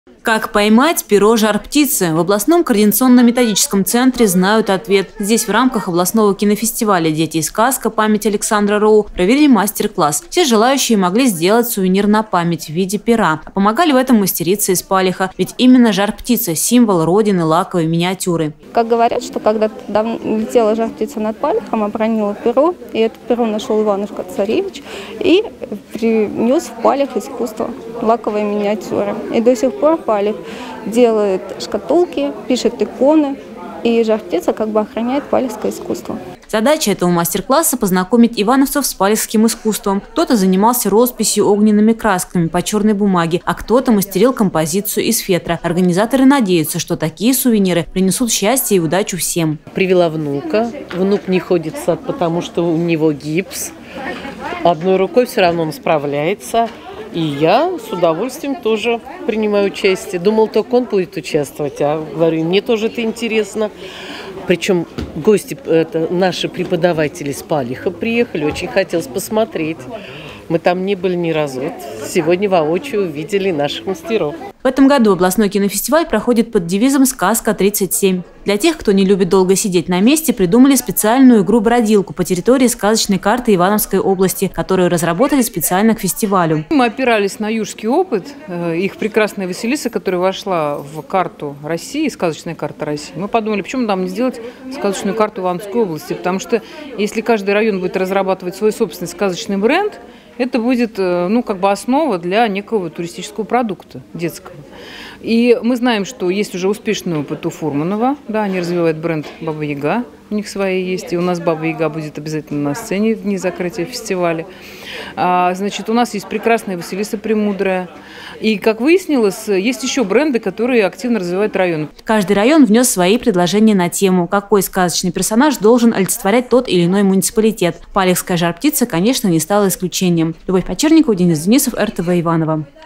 Как поймать перо жар-птицы? В областном координационно-методическом центре знают ответ. Здесь в рамках областного кинофестиваля «Дети и сказка. Память Александра Роу» провели мастер-класс. Все желающие могли сделать сувенир на память в виде пера. Помогали в этом мастерицы из Палиха. Ведь именно жар-птица – символ родины лаковой миниатюры. Как говорят, что когда-то летела жар-птица над Палихом, обронила перо, и это перо нашел Иванушка-царевич и принес в Палих искусство лаковой миниатюры. И до сих пор Палих делает шкатулки, пишет иконы, и жар-птица как бы охраняет палихское искусство. Задача этого мастер-класса – познакомить ивановцев с палихским искусством. Кто-то занимался росписью огненными красками по черной бумаге, а кто-то мастерил композицию из фетра. Организаторы надеются, что такие сувениры принесут счастье и удачу всем. Привела внука. Внук не ходит в сад, потому что у него гипс. Одной рукой все равно он справляется. И я с удовольствием тоже принимаю участие. Думал, только он будет участвовать, а говорю, мне тоже это интересно. Причем гости, это наши преподаватели с Палиха приехали, очень хотелось посмотреть. Мы там не были ни разу. Вот сегодня воочию увидели наших мастеров. В этом году областной кинофестиваль проходит под девизом «Сказка-37». Для тех, кто не любит долго сидеть на месте, придумали специальную игру-бродилку по территории сказочной карты Ивановской области, которую разработали специально к фестивалю. Мы опирались на южский опыт. Их прекрасная Василиса, которая вошла в карту России, сказочная карта России. Мы подумали, почему нам не сделать сказочную карту Ивановской области? Потому что если каждый район будет разрабатывать свой собственный сказочный бренд, это будет, как бы основа для некого туристического продукта детского. И мы знаем, что есть уже успешный опыт у Фурманова. Да, они развивают бренд «Баба-Яга». У них свои есть. И у нас «Баба-Яга» будет обязательно на сцене в дни закрытия фестиваля. Значит, у нас есть прекрасная Василиса Премудрая. И, как выяснилось, есть еще бренды, которые активно развивают район. Каждый район внес свои предложения на тему, какой сказочный персонаж должен олицетворять тот или иной муниципалитет. Палихская жар-птица, конечно, не стала исключением. Любовь Почерникова, Денис Денисов, РТВ Иваново.